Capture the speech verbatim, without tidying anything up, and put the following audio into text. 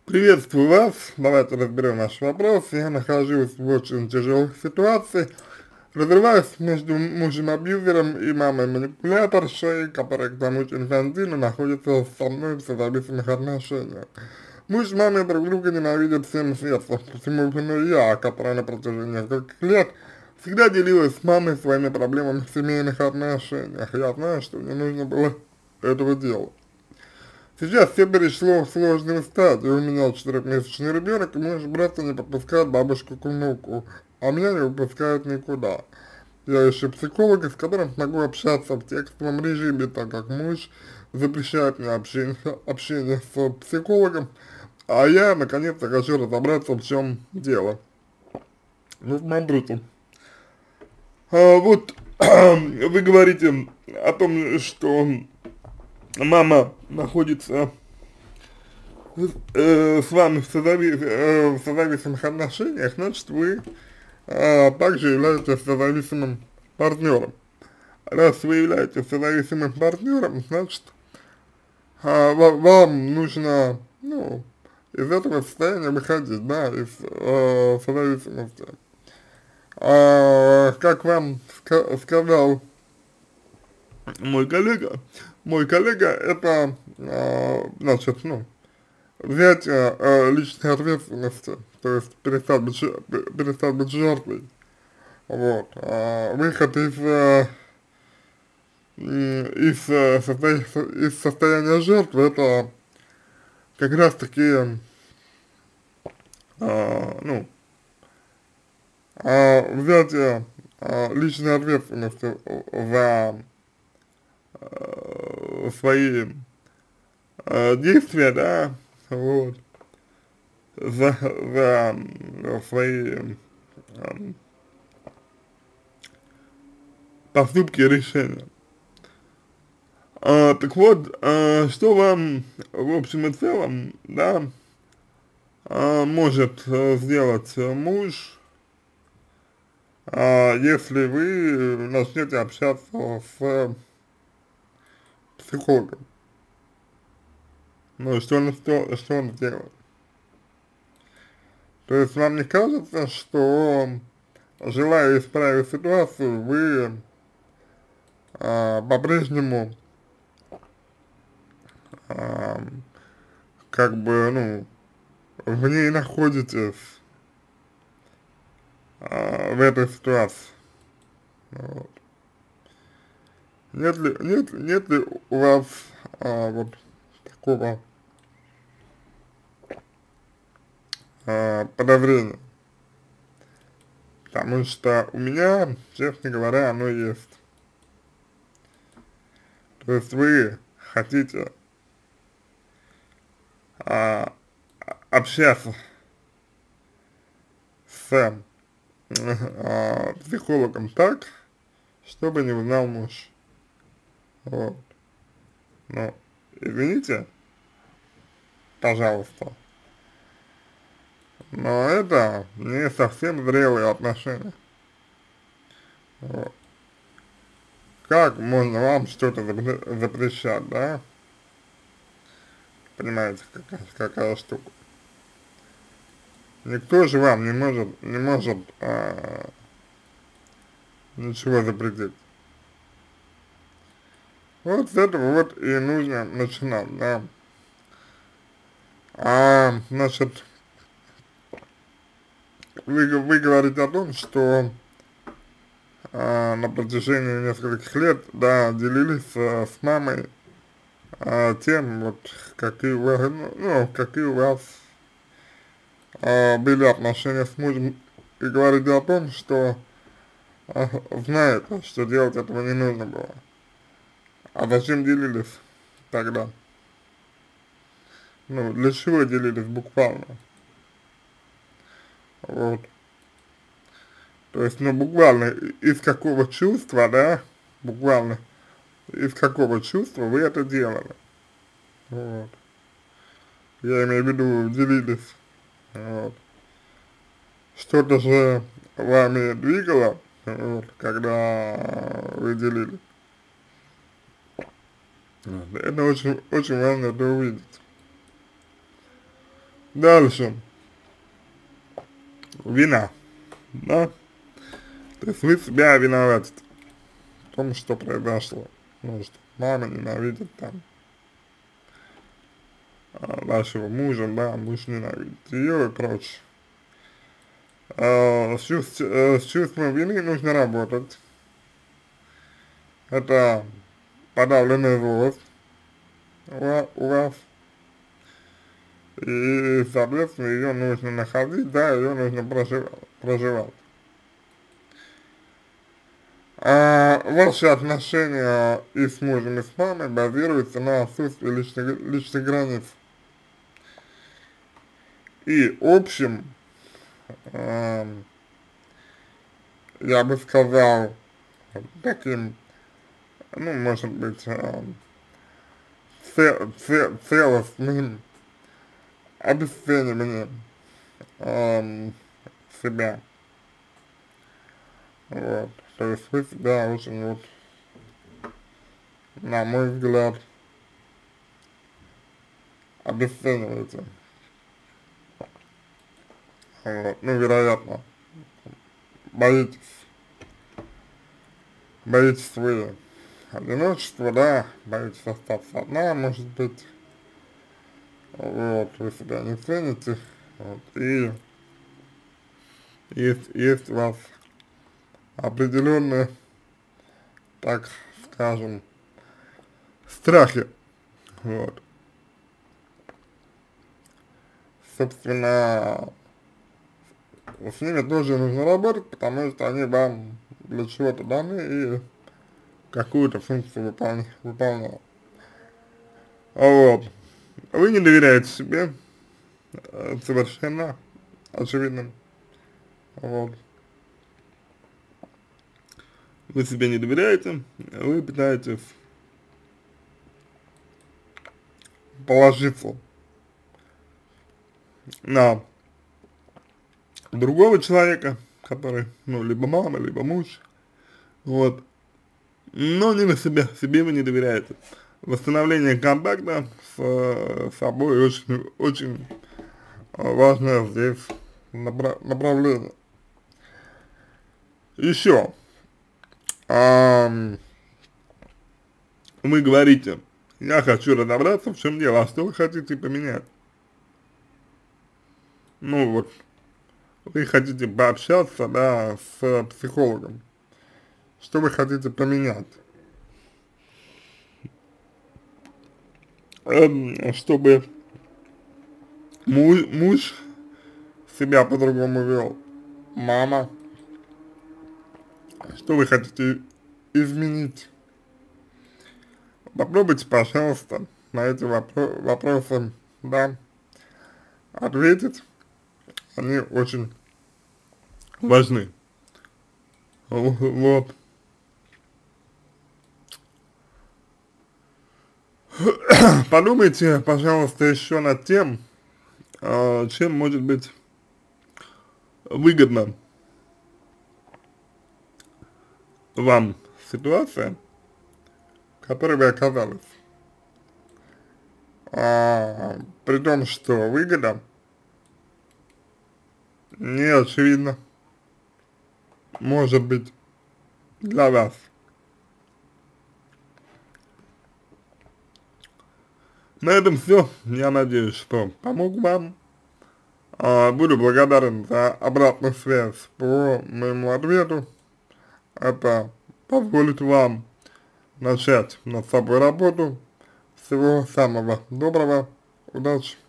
Приветствую вас. Давайте разберем наш вопрос. Я нахожусь в очень тяжелой ситуации. Разрываюсь между мужем-абьюзером и мамой-манипуляторшей, которая к тому же инфантильно находится со мной в созависимых отношениях. Муж с мамой друг друга ненавидят всем сердцем, почему именно я, которая на протяжении нескольких лет всегда делилась с мамой своими проблемами в семейных отношениях. Я знаю, что мне нужно было этого делать. Сейчас все перешло в сложную стадию. У меня четырехмесячный ребенок, и мой брат не подпускает бабушку к внуку, а меня не выпускают никуда. Я ищу психолога, с которым смогу общаться в текстовом режиме, так как муж запрещает мне общение, общение с психологом, а я, наконец-то, хочу разобраться, в чем дело. Ну, смотрите. А, вот вы говорите о том, что мама находится э, с вами в, созави, э, в созависимых отношениях, значит, вы э, также являетесь созависимым партнером. Раз вы являетесь созависимым партнером, значит, э, вам нужно, ну, из этого состояния выходить, да, из э, созависимости. А, как вам ска сказал мой коллега, мой коллега, это, э, значит, ну, взятие э, личной ответственности, то есть перестать быть, перестать быть жертвой, вот, а выход из, э, из, э, состо, из состояния жертвы, это как раз таки, э, ну, э, взятие э, личной ответственности за э, свои э, действия, да, вот, за, за свои э, поступки и решения. А, так вот, а, что вам в общем и целом, да, а, может а, сделать муж, а, если вы начнете общаться с психологом? Ну, что он, что, что он сделает? То есть вам не кажется, что, желая исправить ситуацию, вы а, по-прежнему а, как бы, ну, в ней находитесь а, в этой ситуации? Вот. Нет ли, нет, нет ли у вас а, вот такого а, подозрения? Потому что у меня, честно говоря, оно есть. То есть вы хотите а, общаться с а, психологом так, чтобы не узнал муж. Вот. Но, извините, пожалуйста, но это не совсем зрелые отношения. Вот. Как можно вам что-то запрещать, да? Понимаете, какая, какая штука. Никто же вам не может, не может а, ничего запретить. Вот с этого вот и нужно начинать, да. А, значит, вы, вы говорите о том, что а, на протяжении нескольких лет, да, делились а, с мамой а, тем, вот, какие у вас, ну, какие у вас а, были отношения с мужем, и говорите о том, что а, знаете, что делать этого не нужно было. А зачем делились тогда? Ну, для чего делились буквально? Вот. То есть, ну, буквально из какого чувства, да, буквально из какого чувства вы это делали. Вот. Я имею в виду, делились. Вот. Что-то же вами двигало, вот, когда вы делились. Вот. Это очень, очень важно это увидеть. Дальше. Вина. Да? То есть вы себя виноватите в том, что произошло. Ну, что мама ненавидит там а, вашего мужа, да, муж ненавидит ее и прочее. А, с, чувств, э, с чувством вины нужно работать. Это подавленная злость у, ва- у вас. И, соответственно, ее нужно находить, да, ее нужно проживать. проживать. А ваши отношения и с мужем, и с мамой базируются на отсутствии личных, личных границ. И общим, эм, я бы сказал, таким, ну, может быть, эм, цел, цел, целостным обесцениванием эм, себя. Вот. То есть вы себя очень, вот, на мой взгляд, обесцениваете. Вот. Ну, вероятно, боитесь. Боитесь вы одиночества, да, боитесь остаться одна, может быть. Вот, вы себя не цените. Вот, и есть, есть у вас определенные, так скажем, страхи. Вот. Собственно, с ними тоже нужно работать, потому что они вам для чего-то даны и какую-то функцию выполня, выполняют. Вот. Вы не доверяете себе, э, совершенно очевидно. Вот. Вы себе не доверяете, вы пытаетесь положиться на другого человека, который, ну, либо мама, либо муж, вот, но не на себя, себе вы не доверяете. Восстановление контакта с э, собой очень, очень важное здесь направ направление. Еще, вы говорите, я хочу разобраться, в чем дело, а что вы хотите поменять? Ну вот, вы хотите пообщаться, да, с психологом. Что вы хотите поменять? Эм, чтобы муж, муж себя по-другому вел, мама, что вы хотите изменить? Попробуйте, пожалуйста, на эти вопро вопросы, да, ответить. Они очень важны. Вот. Подумайте, пожалуйста, еще над тем, э, чем может быть выгодно вам ситуация, в которой вы оказались. А, при том, что выгода не очевидно может быть для вас. На этом все. Я надеюсь, что помог вам. А, буду благодарен за обратную связь по моему ответу. Это позволит вам начать над собой работу. Всего самого доброго. Удачи.